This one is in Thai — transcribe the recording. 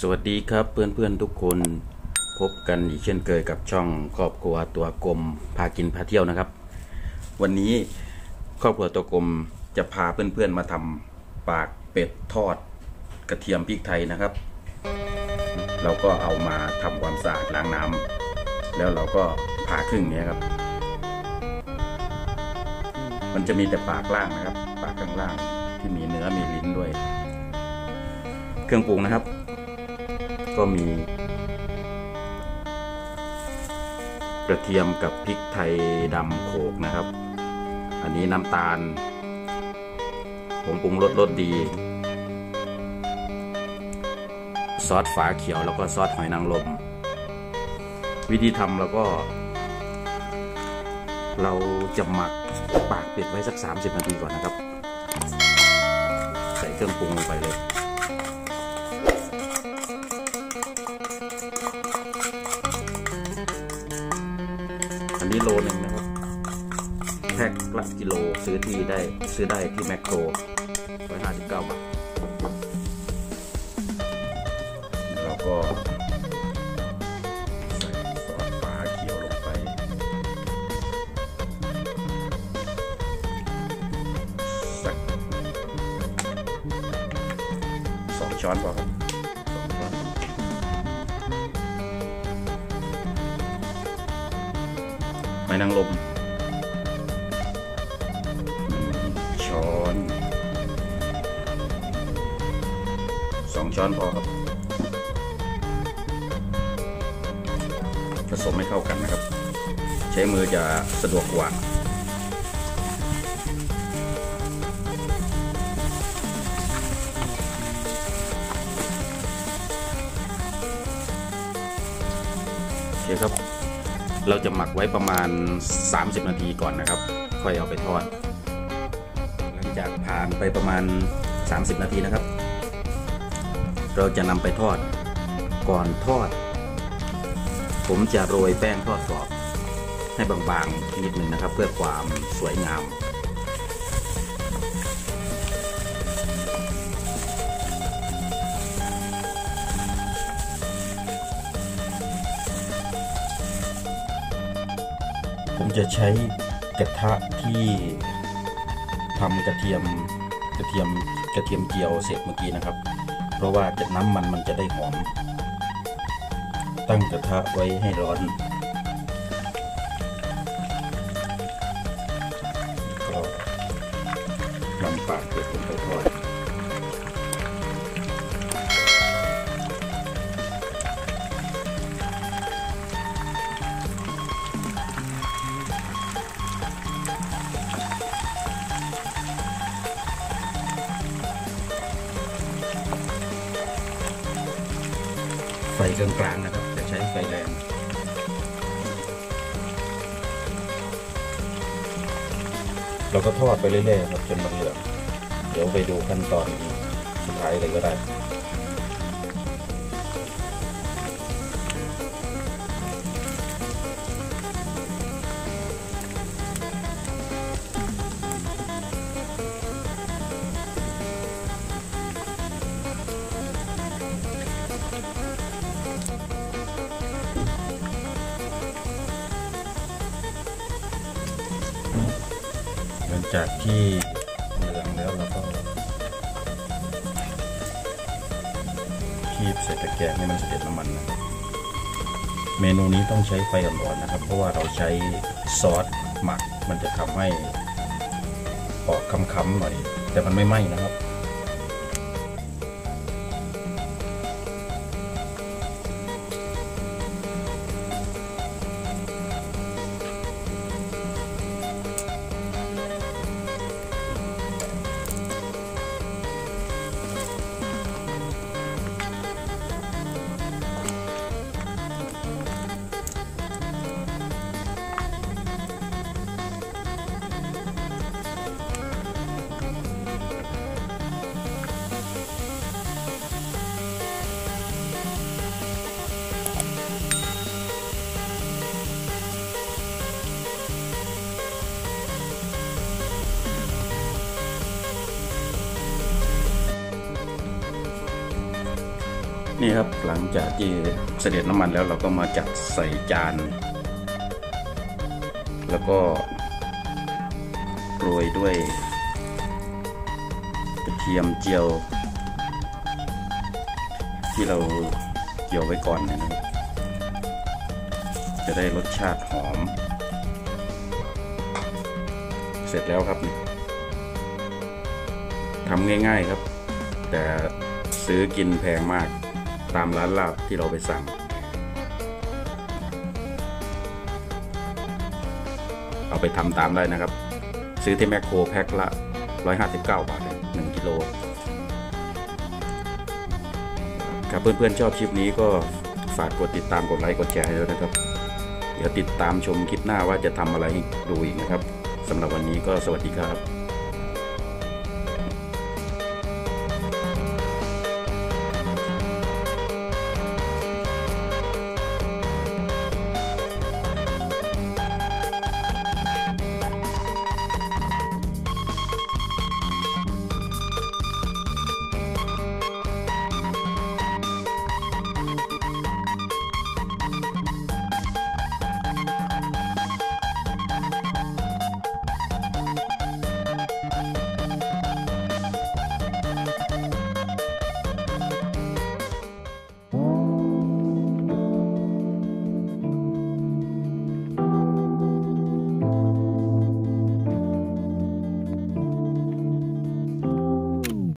วัสดีครับเพื่อนๆทุกคนพบกันอีกเช่นเคยกับช่องครอบครัวตัวกลมพากินพาเที่ยวนะครับวันนี้ครอบครัวตัวกลมจะพาเพื่อนๆมาทำปากเป็ดทอดกระเทียมพริกไทยนะครับเราก็เอามาทำความสะอาดล้างน้ำแล้วเราก็ผ่าครึ่งนี้ครับมันจะมีแต่ปากล่างนะครับปากข้างล่างที่มีเนื้อมีลิ้นด้วยเครื่องปรุงนะครับก็มีกระเทียมกับพริกไทยดำโขลกนะครับอันนี้น้ำตาลผงปรุงรสดีซอสฝาเขียวแล้วก็ซอสหอยนางรมวิธีทำแล้วก็เราจะหมักปากเป็ดไว้สัก30 นาทีก่อนนะครับใส่เครื่องปรุงลงไปเลยอันนี้โลนึงนะครับแพ็คละกิโลซื้อได้ที่แมคโคร159 บาทเราก็ใส่ซอสฝาเขียวลงไปสัก2 ช้อนพอครับหอยนางรม1 ช้อน2 ช้อนพอครับผสมให้เข้ากันนะครับใช้มือจะสะดวกกว่าโอเคครับเราจะหมักไว้ประมาณ30 นาทีก่อนนะครับค่อยเอาไปทอดหลังจากผ่านไปประมาณ30 นาทีนะครับเราจะนำไปทอดก่อนทอดผมจะโรยแป้งทอดกรอบให้บางๆนิดนึงนะครับเพื่อความสวยงามผมจะใช้กระทะที่ทำกระเทียมเจียวเสร็จเมื่อกี้นะครับเพราะว่าน้ำมันจะได้หอมตั้งกระทะไว้ให้ร้อนก็นำปากเป็ดลงไปทอดไฟกลางๆนะครับจะใช้ไฟแรงเราก็ทอดไปเรื่อยๆครับจนมันเหลืองเดี๋ยวไปดูขั้นตอนสุดท้ายเลยก็ได้หลังจากที่เหลืองแล้วเราก็คีบใส่ตะแกรงให้มันเสด็จน้ำมันนะครับเมนูนี้ต้องใช้ไฟอ่อนๆนะครับเพราะว่าเราใช้ซอสหมักมันจะทำให้ออกค้ำๆหน่อยแต่มันไม่ไหม้นะครับนี่ครับหลังจากที่เสด็จน้ำมันแล้วเราก็มาจัดใส่จานแล้วก็โรยด้วยกระเทียมเจียวที่เราเจียวไว้ก่อนนะครับจะได้รสชาติหอมเสร็จแล้วครับทำง่ายๆครับแต่ซื้อกินแพงมากตามร้านลาบที่เราไปสั่งเอาไปทำตามได้นะครับซื้อที่แมคโครแพ็คละ159 บาท1 กิโลครับเพื่อนๆชอบคลิปนี้ก็ฝากกดติดตามกดไลค์กดแชร์ให้ด้วยนะครับเดี๋ยวติดตามชมคลิปหน้าว่าจะทำอะไรให้ดูอีกนะครับสำหรับวันนี้ก็สวัสดีครับ